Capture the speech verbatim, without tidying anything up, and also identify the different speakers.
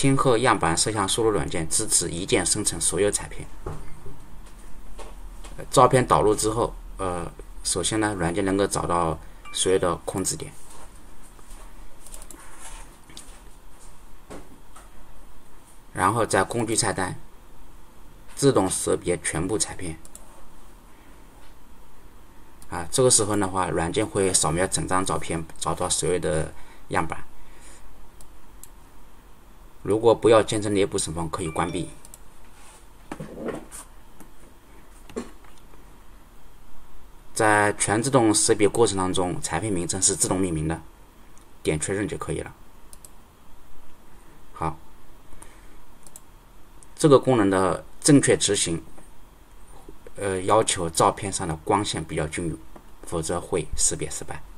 Speaker 1: 轻厚样板摄像输入软件支持一键生成所有彩片。照片导入之后，呃，首先呢，软件能够找到所有的控制点，然后在工具菜单自动识别全部彩片。啊，这个时候的话，软件会扫描整张照片，找到所有的样板。如果不要监测内部情况，可以关闭。在全自动识别过程当中，彩片名称是自动命名的，点确认就可以了。好，这个功能的正确执行，呃，要求照片上的光线比较均匀，否则会识别失败。